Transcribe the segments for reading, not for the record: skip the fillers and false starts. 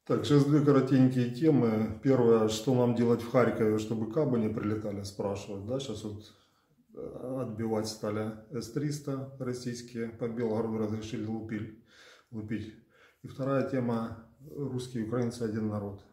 Так, сейчас две коротенькие темы. Первое, что нам делать в Харькове, чтобы кабы не прилетали, спрашивают. Да, сейчас вот отбивать стали С-300 российские, по Белгороду разрешили лупить. И вторая тема, русские и украинцы один народ.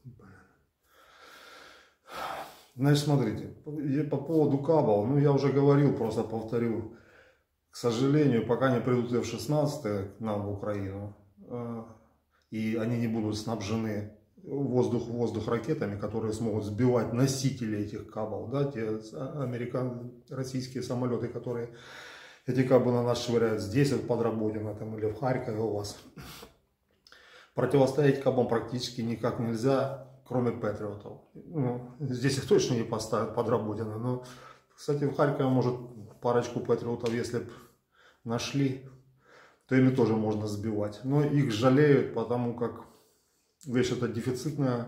Значит, смотрите, по поводу кабов, ну я уже говорил, просто повторю. К сожалению, пока не придут F-16 к нам в Украину, и они не будут снабжены воздух ракетами, которые смогут сбивать носители этих кабов, да, те российские самолеты, которые эти кабы на нас швыряют здесь, вот под Работино, там, или в Харькове у вас. Противостоять кабам практически никак нельзя, кроме патриотов. Ну, здесь их точно не поставят под Работино, но, кстати, в Харькове, может, парочку патриотов, если бы нашли, то ими тоже можно сбивать. Но их жалеют, потому как вещь эта дефицитная.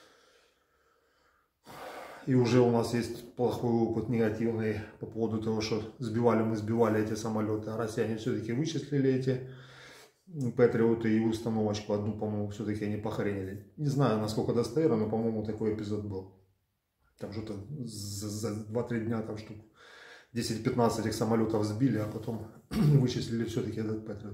И уже у нас есть плохой опыт негативный по поводу того, что мы сбивали эти самолеты, а россияне все-таки вычислили эти патриоты и установочку одну, по-моему, все-таки они похоронили. Не знаю, насколько достоверно, но, по-моему, такой эпизод был. Там что-то за 2-3 дня там штук 10-15 этих самолетов сбили, а потом вычислили все-таки этот патриот.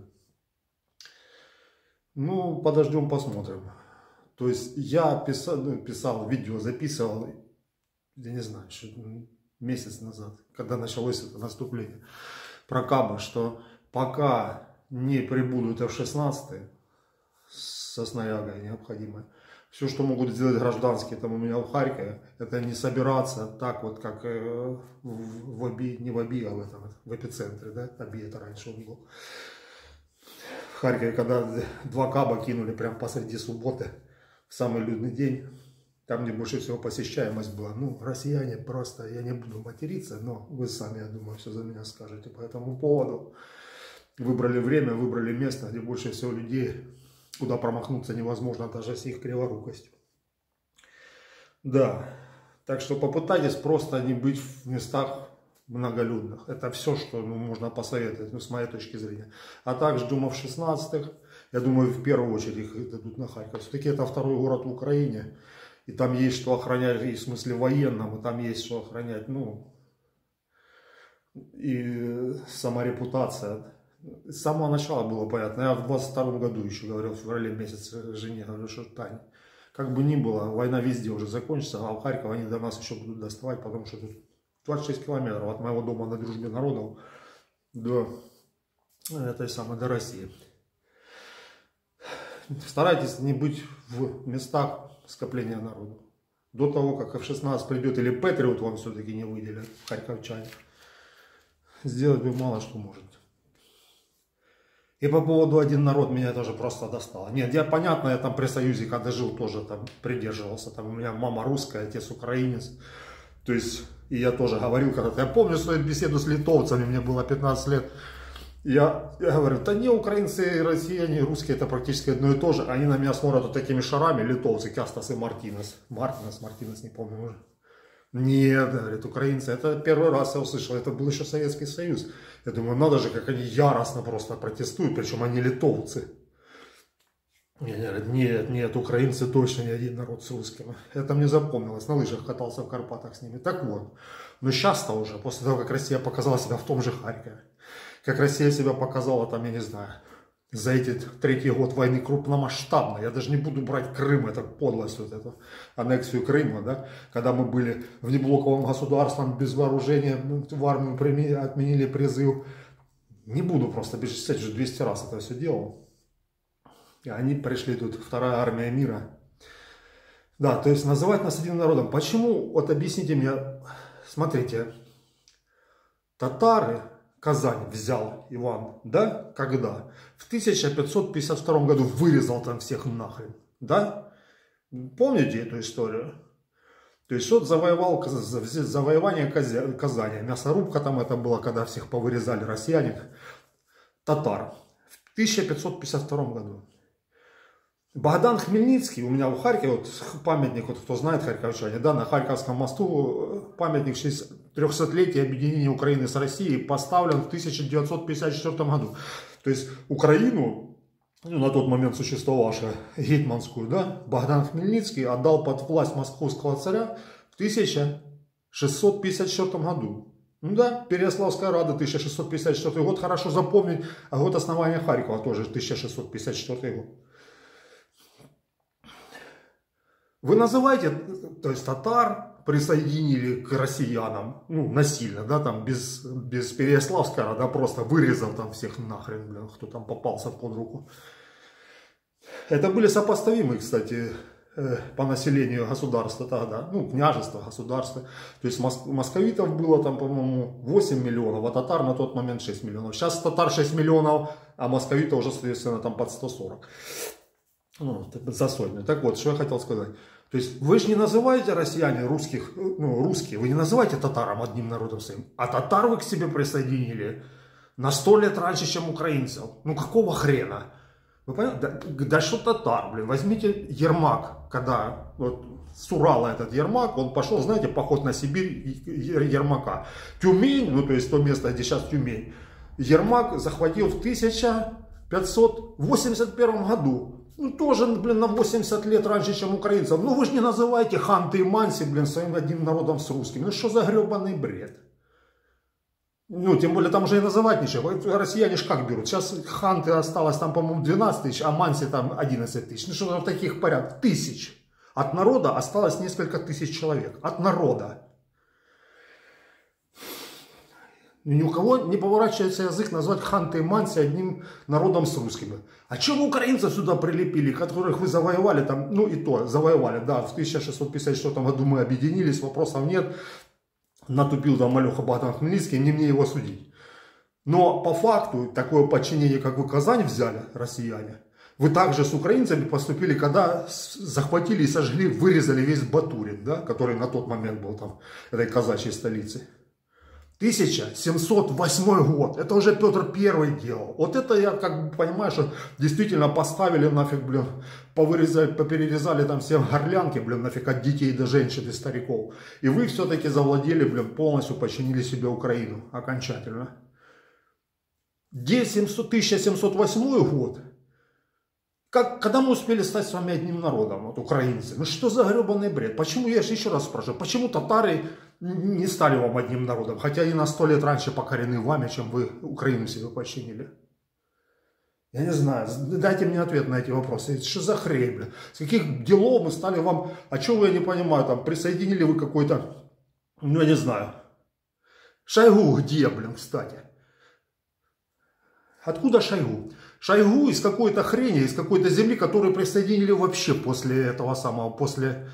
Ну, подождем, посмотрим. То есть я писал видео, записывал, я не знаю, еще месяц назад, когда началось это наступление, про кабы, что пока не прибудут F-16 со снарягой необходимой, все, что могут сделать гражданские там у меня в Харькове, это не собираться так вот, как в ОБИ, не в ОБИ, а в эпицентре, да, ОБИ это раньше он был. В Харькове, когда 2 каба кинули прямо посреди субботы, в самый людный день, там где больше всего посещаемость была. Ну, россияне просто, я не буду материться, но вы сами, я думаю, все за меня скажете по этому поводу. Выбрали время, выбрали место, где больше всего людей, куда промахнуться невозможно даже с их криворукостью. Да, так что попытайтесь просто не быть в местах многолюдных. Это все, что можно посоветовать, с моей точки зрения. А также думаю, в 16-х, я думаю, в первую очередь их дадут на Харьков. Все-таки это второй город в Украине. И там есть что охранять, и в смысле военном, и там есть что охранять, ну, и сама репутация. С самого начала было понятно. Я в 22 году еще говорил, в феврале месяце жене, говорю, что Таня, как бы ни было, война везде уже закончится, а в Харьков они до нас еще будут доставать, потому что тут 26 километров от моего дома на Дружбе народов до этой самой, до России. Старайтесь не быть в местах скопления народу. До того, как F-16 придет, или Патриот вам все-таки не выделят, харьковчане, сделать вы мало что можете. И по поводу один народ меня тоже просто достало. Нет, понятно, я там при Союзе, когда жил, тоже там придерживался. Там у меня мама русская, отец украинец. То есть, и я тоже говорил когда-то. Я помню свою беседу с литовцами, мне было 15 лет. Я говорю, да не, украинцы и россияне, и русские, это практически одно и то же. Они на меня смотрят вот такими шарами, литовцы, Кястас и Мартинес, не помню уже. Нет, говорит, украинцы, это первый раз я услышал, это был еще Советский Союз. Я думаю, надо же, как они яростно просто протестуют, причем они литовцы. Мне говорят, нет, украинцы точно не один народ с русским. Это мне запомнилось, на лыжах катался в Карпатах с ними. Так вот, но сейчас-то уже, после того, как Россия показала себя в том же Харькове, как Россия себя показала там, я не знаю, за эти 3-й год войны крупномасштабно. Я даже не буду брать Крым, это подлость, вот эту аннексию Крыма, да, когда мы были внеблоковым государством, без вооружения, в армию отменили призыв. Не буду просто перечислять, уже 200 раз это все делал. И они пришли тут, 2-я армия мира. Да, то есть называть нас единым народом. Почему? Вот объясните мне, смотрите, татары Казань взял Иван, да, когда? В 1552 году вырезал там всех нахрен, да? Помните эту историю? То есть вот завоевание Казани, мясорубка там это было, когда всех повырезали россияне, татар, в 1552 году. Богдан Хмельницкий, у меня в Харькове, вот памятник, вот кто знает харьковчане, да, на Харьковском мосту памятник 300-летия объединения Украины с Россией поставлен в 1954 году. То есть Украину ну, на тот момент существовавшую гетманскую, да, Богдан Хмельницкий отдал под власть московского царя в 1654 году. Ну да, Переяславская Рада, 1654 год, хорошо запомнить, а год основания Харькова тоже 1654 год. Вы называете, то есть татар присоединили к россиянам, ну, насильно, да, там, без Переяславской Рады, просто вырезал там всех нахрен, блин, кто там попался под руку. Это были сопоставимые, кстати, по населению государства тогда, ну, княжества, государства. То есть московитов было там, по-моему, 8 миллионов, а татар на тот момент 6 миллионов. Сейчас татар 6 миллионов, а московитов уже, соответственно, там под 140. Ну, за сотню. Так вот, что я хотел сказать. То есть вы же не называете россияне русских, ну, русские, вы не называете татарам одним народом своим, а татар вы к себе присоединили на 100 лет раньше, чем украинцев. Ну, какого хрена? Вы понимаете? Да что татар, блин, возьмите Ермак, когда вот с Урала этот Ермак, он пошел, знаете, поход на Сибирь Ермака. Тюмень, ну, то есть то место, где сейчас Тюмень, Ермак захватил в 1581 году. Ну, тоже, блин, на 80 лет раньше, чем украинцев. Ну, вы же не называете ханты и манси, блин, своим одним народом с русскими. Ну, что за гребаный бред? Ну, тем более, там уже и называть ничего. Россияне ж как берут? Сейчас ханты осталось там, по-моему, 12 тысяч, а манси там 11 тысяч. Ну, что в таких порядках? Тысяч. От народа осталось несколько тысяч человек. От народа. Ни у кого не поворачивается язык назвать ханты и манси одним народом с русскими. А чего вы украинцев сюда прилепили, которых вы завоевали там, ну и то, завоевали, да, в 1654 году мы объединились, вопросов нет. Натупил там Алёха Богдан Хмельницкий, не мне его судить. Но по факту такое подчинение, как вы Казань взяли, россияне, вы также с украинцами поступили, когда захватили и сожгли, вырезали весь Батурин, да, который на тот момент был там, этой казачьей столицей. 1708 год, это уже Петр I делал. Вот это я как бы понимаю, что действительно поставили нафиг, блин, поперерезали там все горлянки, блин, нафиг от детей до женщин и стариков. И вы все-таки завладели, блин, полностью подчинили себе Украину окончательно. Где 1708 год? Когда мы успели стать с вами одним народом, вот украинцы? Ну что за гребаный бред? Почему, я же еще раз спрашиваю, почему татары не стали вам одним народом, хотя и на 100 лет раньше покорены вами, чем вы Украину себе подчинили? Я не знаю, дайте мне ответ на эти вопросы. Что за хрень, блин? С каких делов мы стали вам, а что вы, я не понимаю, там, присоединили вы какой-то, ну я не знаю, Шойгу где, блин, кстати? Откуда Шойгу? Шойгу из какой-то хрени, из какой-то земли, которую присоединили вообще после этого самого, после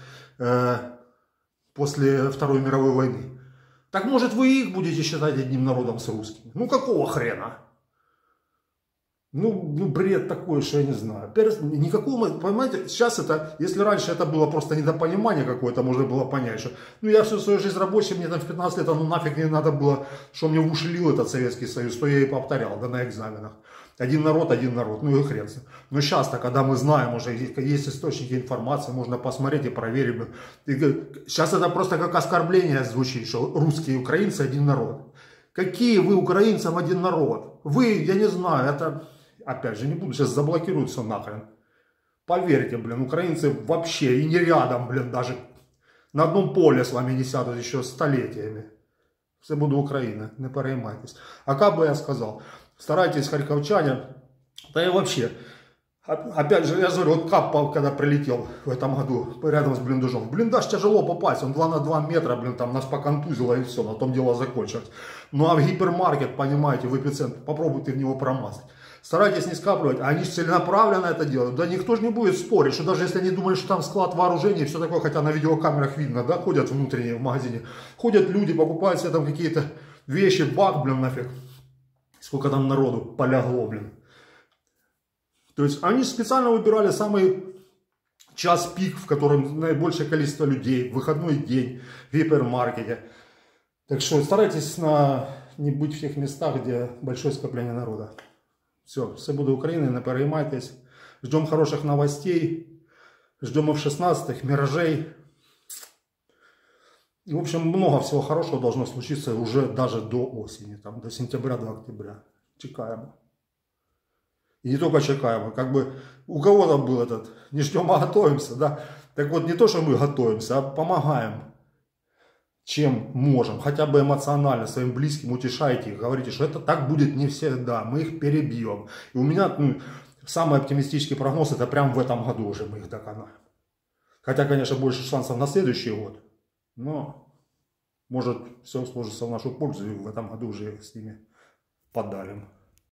Второй мировой войны. Так может вы их будете считать одним народом с русскими? Ну какого хрена? Ну бред такой, что я не знаю. Никакого, понимаете, сейчас это, если раньше это было просто недопонимание какое-то, можно было понять, что, ну я всю свою жизнь рабочий, мне там в 15 лет, ну нафиг не надо было, что мне в уши лил этот Советский Союз, то я и повторял, да, на экзаменах. Один народ, ну и хрен. Но сейчас-то, когда мы знаем, уже есть источники информации, можно посмотреть и проверить. Сейчас это просто как оскорбление звучит, что русские и украинцы один народ. Какие вы украинцам один народ? Вы, я не знаю, это, опять же, не буду, сейчас заблокируют все нахрен. Поверьте, блин, украинцы вообще и не рядом, блин, даже на одном поле с вами не сядут еще столетиями. Все буду Украина, не переймайтесь. А как бы я сказал? Старайтесь, харьковчане, да и вообще, опять же, я говорю, вот Кап, когда прилетел в этом году рядом с блиндажом, в блиндаж тяжело попасть, он 2 на 2 метра, блин, там нас поконтузило и все, на том дело закончилось. Ну а в гипермаркет, понимаете, в эпицентр, попробуйте в него промазать. Старайтесь не скапливать, а они целенаправленно это делают. Да никто же не будет спорить, что даже если они думают, что там склад вооружений и все такое, хотя на видеокамерах видно, да, ходят внутренние в магазине, ходят люди, покупают себе там какие-то вещи, бак, блин, нафиг. Сколько там народу полягло, блин. То есть они специально выбирали самый час пик, в котором наибольшее количество людей, выходной день в гипермаркете. Так что старайтесь не быть в тех местах, где большое скопление народа. Все буде Украина, не переймайтесь. Ждем хороших новостей, ждем F-16, миражей. В общем, много всего хорошего должно случиться уже даже до осени, там, до сентября, до октября. Чекаем. И не только Чекаева, как бы у кого там был этот, не ждем, а готовимся, да. Так вот, не то, что мы готовимся, а помогаем, чем можем, хотя бы эмоционально своим близким утешайте их, говорите, что это так будет не всегда, мы их перебьем. И у меня самый оптимистический прогноз, это прям в этом году уже мы их доконаем. Хотя, конечно, больше шансов на следующий год, но может все сложится в нашу пользу, и в этом году уже с ними подалим.